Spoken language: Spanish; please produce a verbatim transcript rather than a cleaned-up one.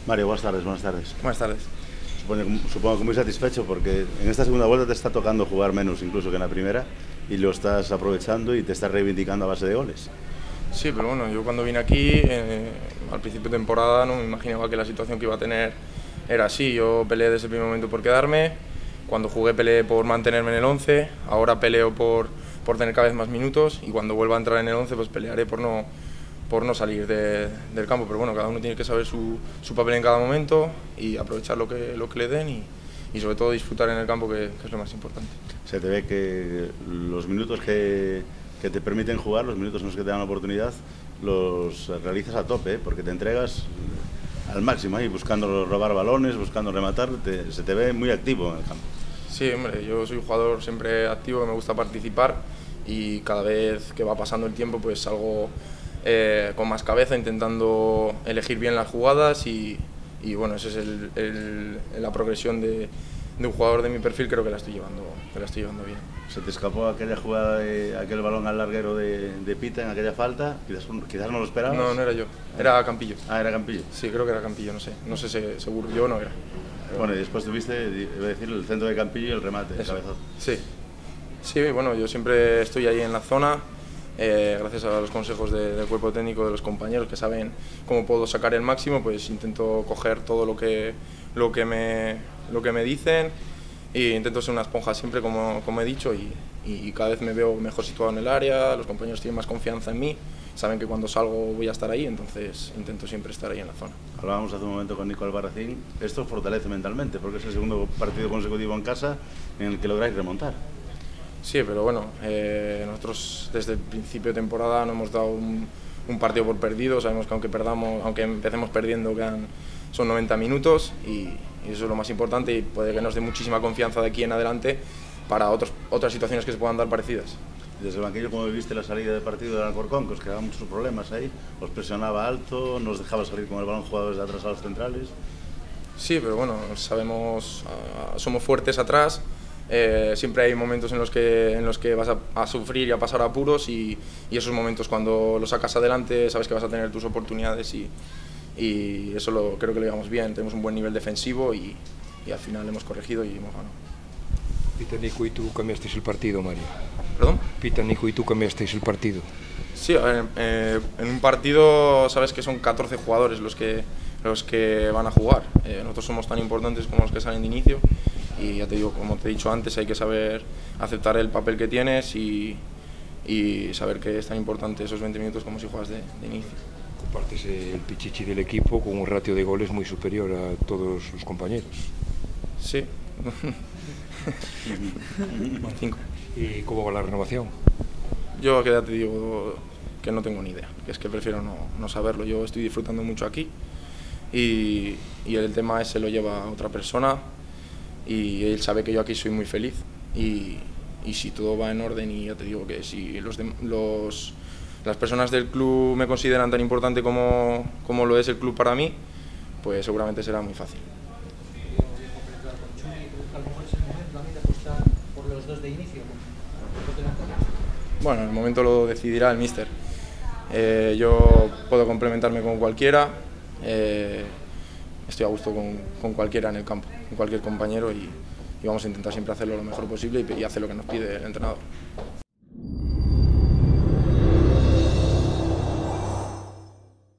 Mario, buenas tardes, buenas tardes. Buenas tardes. Supongo, supongo que muy satisfecho porque en esta segunda vuelta te está tocando jugar menos incluso que en la primera y lo estás aprovechando y te estás reivindicando a base de goles. Sí, pero bueno, yo cuando vine aquí, eh, al principio de temporada, no me imaginaba que la situación que iba a tener era así. Yo peleé desde el primer momento por quedarme, cuando jugué peleé por mantenerme en el once, ahora peleo por, por tener cada vez más minutos y cuando vuelva a entrar en el once pues pelearé por no, por no salir de, del campo. Pero bueno, cada uno tiene que saber su, su papel en cada momento y aprovechar lo que, lo que le den y, y sobre todo disfrutar en el campo, que, que es lo más importante. Se te ve que los minutos que, que te permiten jugar, los minutos en los que te dan la oportunidad, los realizas a tope, ¿eh? Porque te entregas al máximo ahí, buscando robar balones, buscando rematar, te, se te ve muy activo en el campo. Sí, hombre, yo soy un jugador siempre activo, que me gusta participar y cada vez que va pasando el tiempo pues salgo eh, con más cabeza, intentando elegir bien las jugadas y, y bueno, esa es el, el, la progresión de, de un jugador de mi perfil, creo que la estoy llevando, que la estoy llevando bien. ¿Se te escapó aquella jugada, de, aquel balón al larguero de, de Pita en aquella falta? Quizás, quizás no lo esperabas. No, no era yo, era Campillo. Ah, era Campillo. Sí, creo que era Campillo, no sé, no sé si seguro, yo no era. Pero bueno, y después tuviste, iba a decir, el centro de Campillo y el remate, el cabezazo. Sí, sí, bueno, yo siempre estoy ahí en la zona, eh, gracias a los consejos de, del cuerpo técnico, de los compañeros que saben cómo puedo sacar el máximo, pues intento coger todo lo que, lo que, me, lo que me dicen e intento ser una esponja siempre, como, como he dicho, y, y cada vez me veo mejor situado en el área, los compañeros tienen más confianza en mí, saben que cuando salgo voy a estar ahí, entonces intento siempre estar ahí en la zona. Hablábamos hace un momento con Nico Albarracín, esto fortalece mentalmente, porque es el segundo partido consecutivo en casa en el que lográis remontar. Sí, pero bueno, eh, nosotros desde el principio de temporada no hemos dado un, un partido por perdido, sabemos que aunque perdamos, aunque empecemos perdiendo, quedan, son noventa minutos y, y eso es lo más importante y puede que nos dé muchísima confianza de aquí en adelante para otros, otras situaciones que se puedan dar parecidas. Desde el banquillo, ¿cómo viviste la salida de partido del Alcorcón? Que os quedaban muchos problemas ahí, os presionaba alto, no os dejaba salir con el balón jugado desde atrás a los centrales. Sí, pero bueno, sabemos, uh, somos fuertes atrás, eh, siempre hay momentos en los que, en los que vas a, a sufrir y a pasar apuros y, y esos momentos cuando los sacas adelante sabes que vas a tener tus oportunidades y, y eso lo, creo que lo llevamos bien, tenemos un buen nivel defensivo y, y al final hemos corregido y hemos ganado. Pita, Nico y tú cambiasteis el partido, Mario. ¿Perdón? Pita, Nico y tú cambiasteis el partido. Sí, a ver, eh, en un partido sabes que son catorce jugadores los que, los que van a jugar. Eh, nosotros somos tan importantes como los que salen de inicio y ya te digo, como te he dicho antes, hay que saber aceptar el papel que tienes y, y saber que es tan importante esos veinte minutos como si juegas de, de inicio. Compartes el pichichi del equipo con un ratio de goles muy superior a todos los compañeros. Sí. Cinco. ¿Y cómo va la renovación? Yo que ya te digo que no tengo ni idea, que es que prefiero no, no saberlo. Yo estoy disfrutando mucho aquí y, y el tema ese lo lleva a otra persona y él sabe que yo aquí soy muy feliz y, y si todo va en orden y ya te digo que si los, de, los las personas del club me consideran tan importante como, como lo es el club para mí, pues seguramente será muy fácil. Bueno, en el momento lo decidirá el míster. Eh, yo puedo complementarme con cualquiera, eh, estoy a gusto con, con cualquiera en el campo, con cualquier compañero y, y vamos a intentar siempre hacerlo lo mejor posible y, y hacer lo que nos pide el entrenador.